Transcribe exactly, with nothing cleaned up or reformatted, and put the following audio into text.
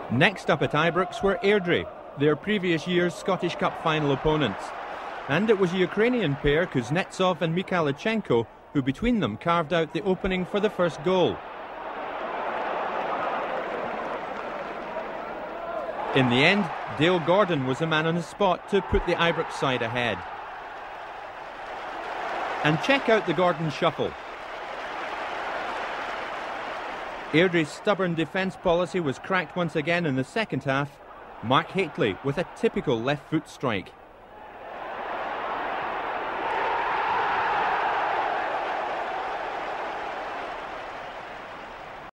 Next up at Ibrox were Airdrie, their previous year's Scottish Cup final opponents. And it was a Ukrainian pair, Kuznetsov and Mikhailichenko, who between them carved out the opening for the first goal. In the end, Dale Gordon was the man on the spot to put the Ibrox side ahead. And check out the Gordon shuffle. Airdrie's stubborn defence policy was cracked once again in the second half. Mark Hateley with a typical left foot strike.